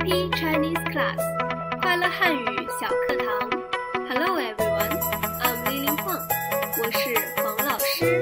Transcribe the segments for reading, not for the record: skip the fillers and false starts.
Happy Chinese Class 快乐汉语小课堂 Hello everyone, I'm Lilin Huang 我是黄老师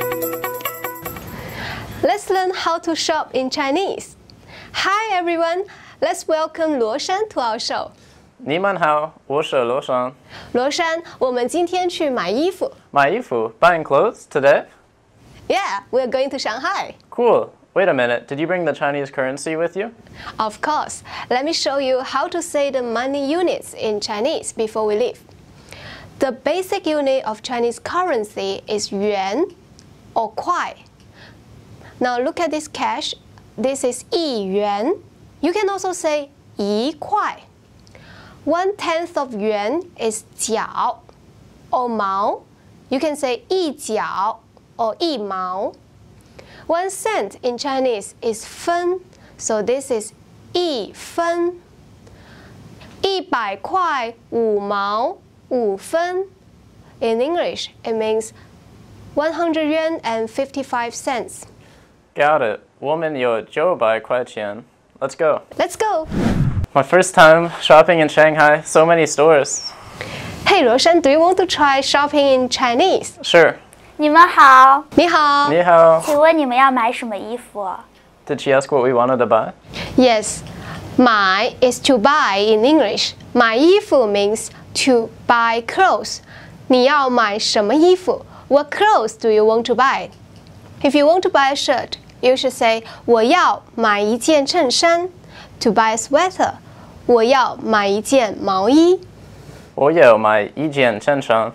Let's learn how to shop in Chinese. Hi everyone, let's welcome 罗珊 to our show. 你们好，我是罗珊。 罗珊，我们今天去买衣服。 买衣服 buying clothes today? Yeah, we're going to Shanghai. Cool. Wait a minute, did you bring the Chinese currency with you? Of course. Let me show you how to say the money units in Chinese before we leave. The basic unit of Chinese currency is yuan or kuai. Now look at this cash. This is 一元. You can also say 一块. 1/10 of yuan is 角 or 毛. You can say 一角 or 一毛. 1 cent in Chinese is 分, so this is 一分. 100块5毛5分. In English, it means 100 yuan and 55 cents. Got it. 我们有900块钱. Let's go. Let's go. My first time shopping in Shanghai, so many stores. Hey, Roshan, do you want to try shopping in Chinese? Sure. 你们好， 你好。 你好。 请问你们要买什么衣服？ Did she ask what we wanted to buy? Yes. 买 is to buy in English. 买衣服 means to buy clothes. 你要买什么衣服? What clothes do you want to buy? If you want to buy a shirt, you should say 我要买一件衬衫. To buy a sweater, 我要买一件毛衣. 我要买一件衬衫。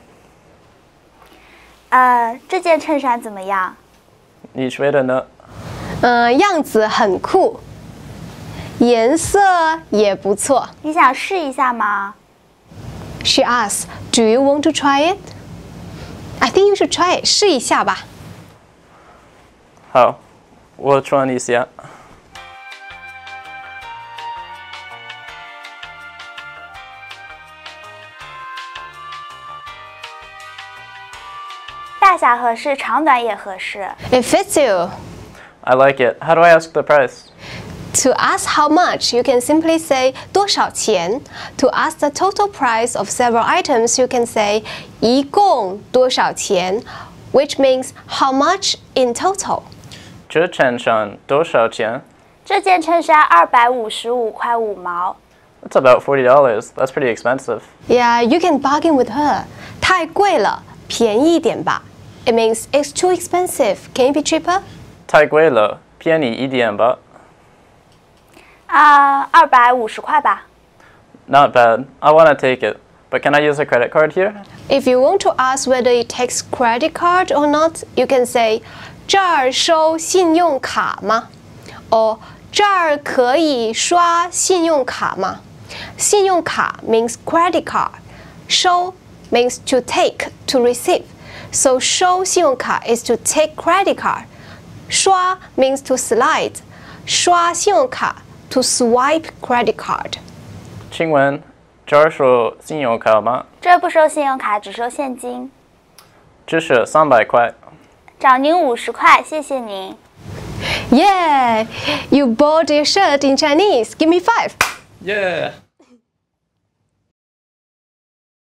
这件衬衫怎么样？ 你觉得呢？ 样子很酷，颜色也不错。 你想试一下吗？ She asks, "Do you want to try it?" I think you should try it. 试一下吧。 好，我穿一下。 大小合适，长短也合适。 It fits you. I like it. How do I ask the price? To ask how much, you can simply say 多少钱. To ask the total price of several items, you can say 一共多少钱, which means how much in total. 这衬衫多少钱？ 这件衬衫255块5毛。 That's about $40. That's pretty expensive. Yeah, you can bargain with her. 太贵了，便宜一点吧. It means it's too expensive. Can it be cheaper? 太贵了，便宜一点吧。 250块吧。 Not bad. I want to take it. But can I use a credit card here? If you want to ask whether it takes credit card or not, you can say 这儿收信用卡吗? Or 这儿可以刷信用卡吗? 信用卡 means credit card. 收 means to take, to receive. So 收信用卡 is to take credit card. 刷 means to slide. 刷信用卡 to swipe credit card. 请问这儿收信用卡吗？ 这不收信用卡，只收现金。 只是300块。 找您50块，谢谢您。 Yeah, you bought your shirt in Chinese. Give me 5. Yeah.